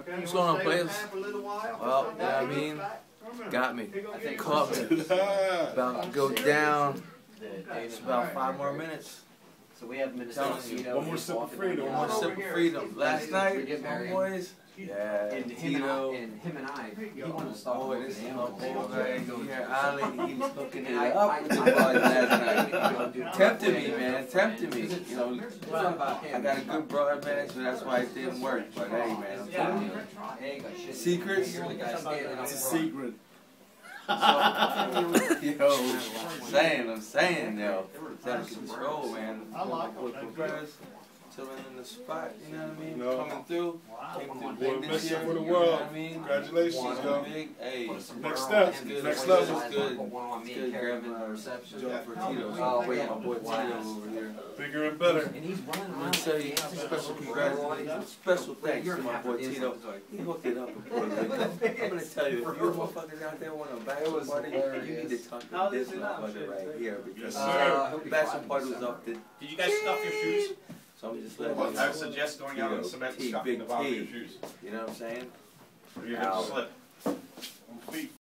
Okay, What's going on, players? Well, you know what I mean? Got me. Caught me. About to go down. It's about 5 more minutes. So we have Minnesota. One more sip of freedom. One more sip of freedom. Last night, my boys. Yeah, And Tittle. him and I, he wanted to start Boy, with this is the my animals. boy right here, Ali. He was hooking it up with the boys last night. Tempted me, man. Tempted me. You know, I got a good broad, man, so that's why it didn't work. But hey, man, I'm telling you. Secrets? It's a secret. Yo, I'm saying, yo. It's out of control, man. I like them. Chilling in the spot, you know what I mean? No. Coming through. Came through Boy, big this year, for the you world. know what I mean? Congratulations, One yo. big, hey. Next step. Good. Next It's level. good. It's good grabbing the reception for Tito. Oh, wait. My boy Tito over here. Bigger and better. And he's running I'm around. gonna tell you, special congratulations, special thanks to my boy Tito. He hooked it up in Puerto Rico. I'm gonna tell you, if you motherfuckers out there want a bachelor party, you need to talk to this motherfucker right here because bachelor party was off the. Did you guys stuff your shoes? So I'm just letting I you know. would suggest going out on cement and stuffing the bottom of your shoes. You know what I'm saying? You're going to slip. Feet.